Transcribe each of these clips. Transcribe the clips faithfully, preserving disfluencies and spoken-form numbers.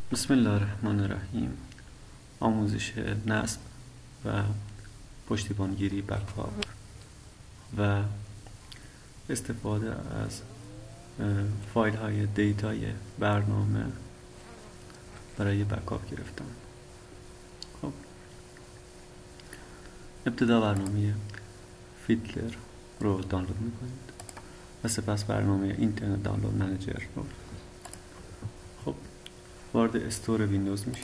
بسم الله الرحمن الرحیم. آموزش نصب و پشتیبانگیری بکاپ و استفاده از فایل های دیتای برنامه برای بکاپ گرفتن. خب ابتدا برنامه فیدلر رو دانلود میکنید و سپس برنامه اینترنت دانلود منیجر رو. خب وارد استور ویندوز میشید.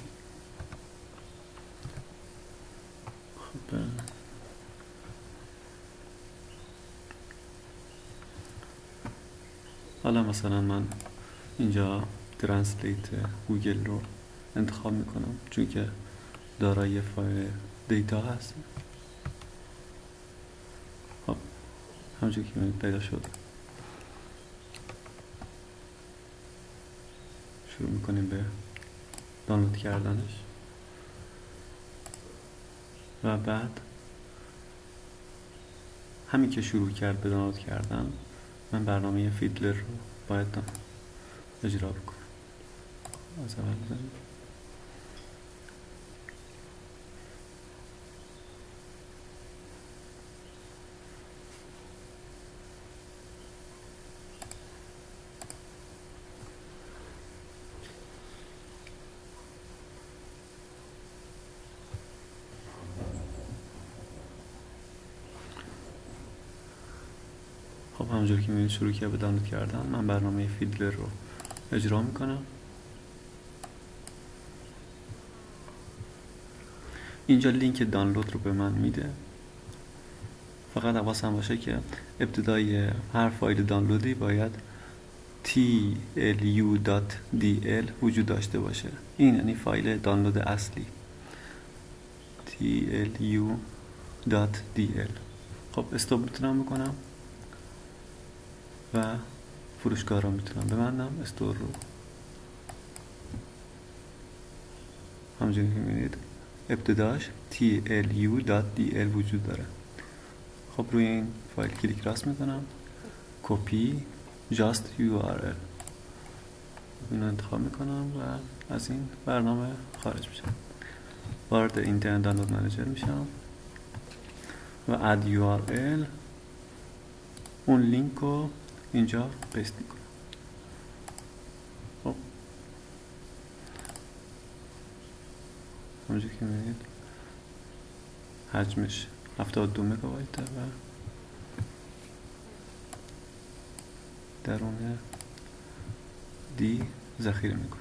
خب حالا مثلا من اینجا ترنسلیت گوگل رو انتخاب میکنم چون که دارای فایل دیتا هست. خب همونجور که میبینید پیدا شد. شروع میکنیم به دانلود کردنش و بعد همین که شروع کرد به دانلود کردن من برنامه فیدلر رو باید اجرا بکنم. از اول بزنیم. خب همونجور که میبینید شروع کرد به دانلود کردن. من برنامه فیدلر رو اجرا میکنم. اینجا لینک دانلود رو به من میده. فقط حواسم باشه که ابتدای هر فایل دانلودی باید تی ال یو دات دی ال وجود داشته باشه. این یعنی فایل دانلود اصلی تی ال یو دات دی ال. خب استاپ میتونم بکنم و فروشگاه رو میتونم ببندم. استور رو همونجوری که میبینید ابتداش تی ال یو دات دی ال وجود داره. خب روی این فایل کلیک راست میکنم، کپی جاست یو آر ال اینو انتخاب میکنم و از این برنامه خارج میشم. وارد اینترنت دانلود منیجر میشم و اد یو آر ال اون لینک رو اینجا پیست میکنم. خب همونجور که میبینید حجمش هفتاد و دو مگابایته و درون دی ذخیره میکنم.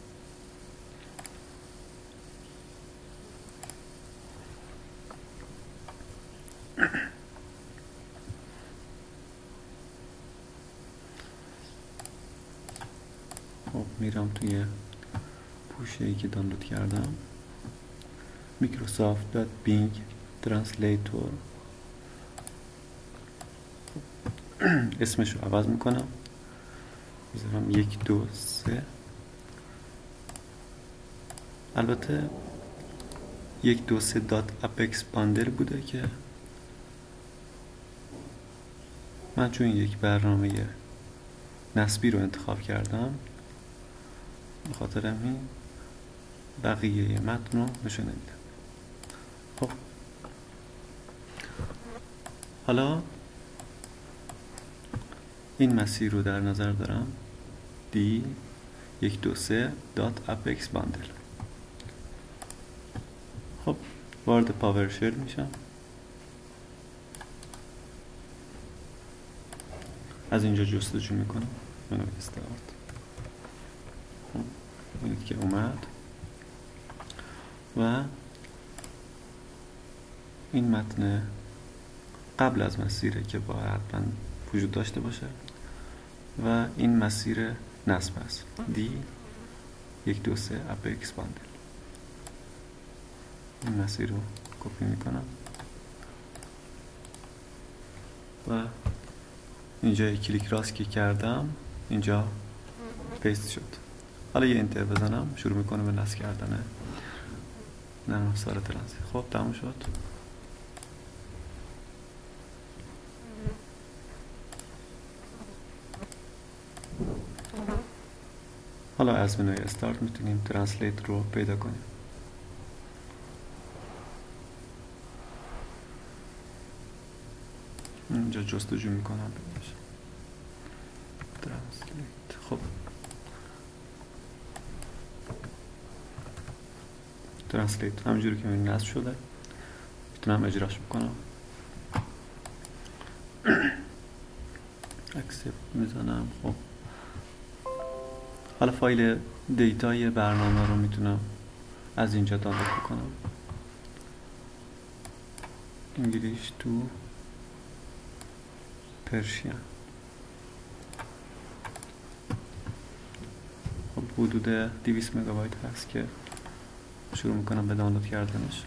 خب میرم توی پوشه‌ای که دانلود کردم، میکروسافت دات بینگ ترنسلیتور. اسمش رو عوض میکنم، میذارم یک دو سه. البته یک دو سه دات اپکس باندل بوده که من چون یک برنامه نصبی رو انتخاب کردم به خاطر همین بقیه متن رو نشون نمیدم. خب حالا این مسیر رو در نظر دارم، دی یک دو سه دات اپکس باندل. خب وارد پاورشل میشم. از اینجا جستجو میکنم، منو استارت. خب ببینید که اومد و این متن قبل از مسیره که باید حتما وجود داشته باشه و این مسیر نصب است، دی یک دو سه اپکس باندل. این مسیر رو کپی میکنم و اینجا کلیک راست که کردم اینجا پیست شد. حالا یه انتر بزنم شروع میکنه به نصب کردن نرم افزار ترنسلیت. خب تموم شد. حالا حالا از منوی استارت میتونیم ترنسلیت رو پیدا کنیم. اینجا جستجو میکنم ببینش ترنسلیت. خب ترنسلیت همینجوری که میبینید نصب شده، میتونم اجراش بکنم. اکسپت میزنم. خب حالا فایل دیتای برنامه رو میتونم از اینجا دانلود بکنم. انگلیش تو پرشین. خب حدود دویست مگابایت هست که شروع میکنم به دانلود کردنش.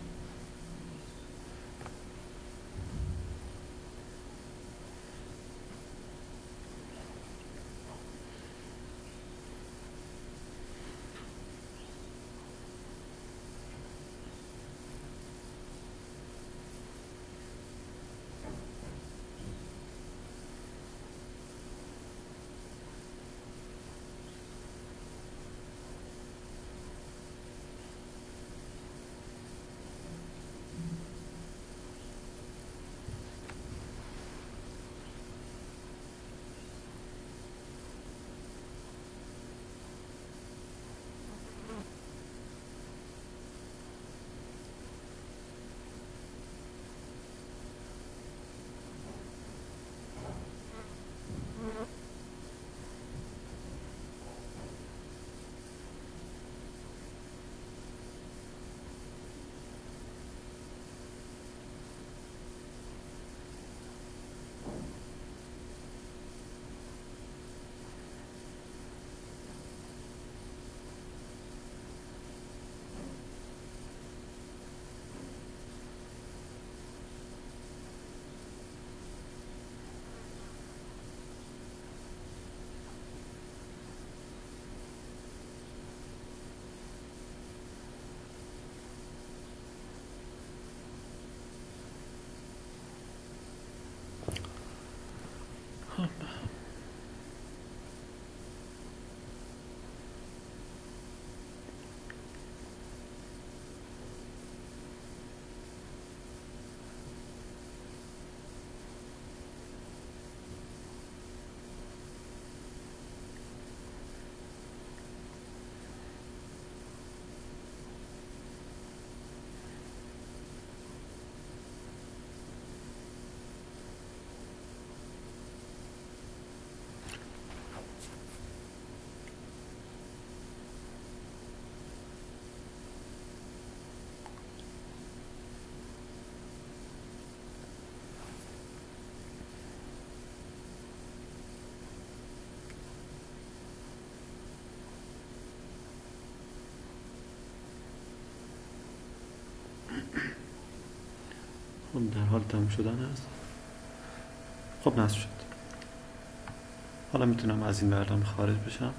خب در حال تموم شدن هست. خب نصب شد. حالا میتونم از این برنامه خارج بشم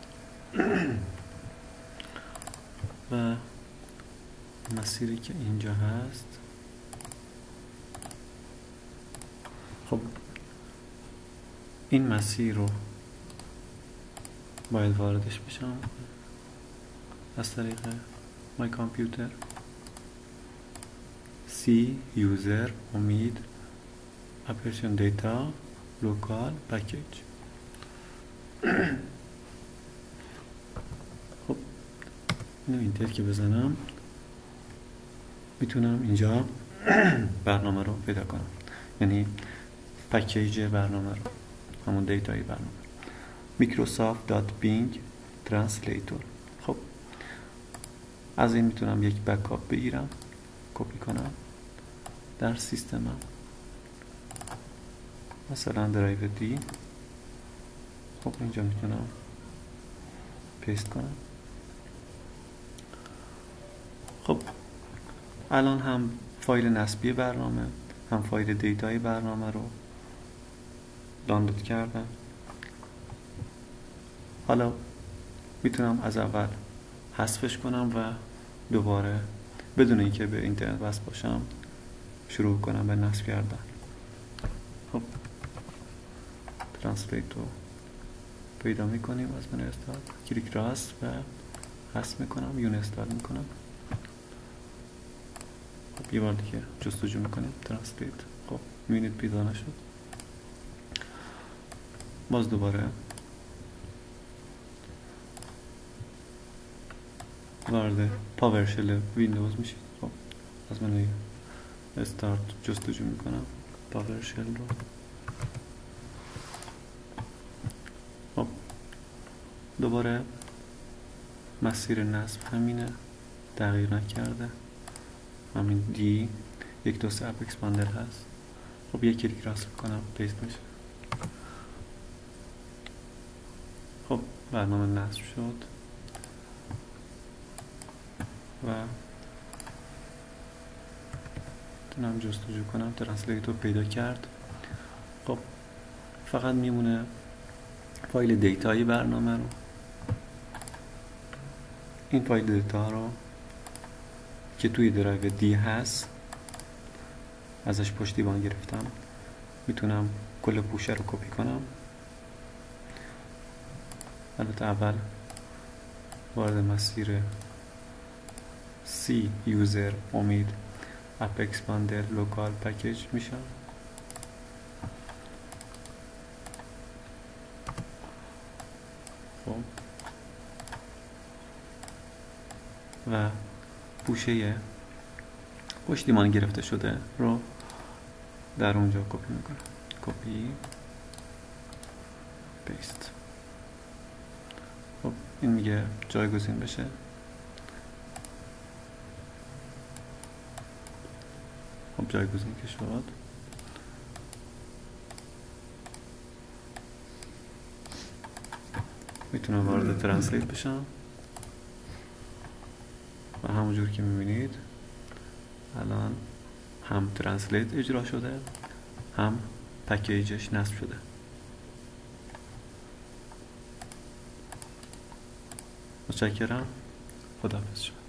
و مسیری که اینجا هست. خب این مسیر رو باید واردش بشم از طریق مای کامپیوتر. سی یوزر امید اپریشن دیتا لوکال پکیج. خب اینو اینتر که بزنم میتونم اینجا برنامه رو پیدا کنم، یعنی پکیج برنامه رو، همون دیتای برنامه. مایکروسافت دات بینگ ترنسلیتور. خب از این میتونم یک بکاپ بگیرم، کپی کنم در سیستمم، مثلا درایو دی. خب اینجا میتونم پیست کنم. خب الان هم فایل نصبی برنامه هم فایل دیتای برنامه رو دانلود کردم. حالا میتونم از اول حذفش کنم و دوباره بدون اینکه به اینترنت وصل باشم شروع کنم به نصب کردن. خب ترنسلیت رو پیدا میکنیم از منو استارت، کلیک راست و حذف میکنم، یون استارت میکنم. خب یه بار دیگه جستجو میکنیم ترنسلیت. خب میبینید پیدا نشد. باز دوباره وارد پاورشل ویندوز میشید. خب از منوی استارت جستجو میکنم پاورشل رو. خب دوباره مسیر نصب همینه، تغییر نکرده، همین دی یک دو سه اپ اکسپاندر هست. خب یک کلیک راست کنم پیست میشه. خب برنامه نصب شد و تونم جستجو کنم، ترنسلیت رو پیدا کرد. خب فقط میمونه فایل دیتایی برنامه رو. این فایل دیتا رو که توی درایو دی هست ازش پشتیبان گرفتم، میتونم کل پوشه رو کپی کنم. البته اول وارد مسیر سی یوزر امید اپ اکسپاندر لوکال پکیج میشم. خب و پوشه پشتیبان گرفته شده رو در اونجا کپی میکنم. کپی پیست. خب این میگه جایگزین بشه. خب جایگزین که شد، میتونم وارد ترنسلیت بشم و همونجور که میبینید الان هم ترنسلیت اجرا شده هم پکیجش نصب شده. متشکرم. خداحافظ.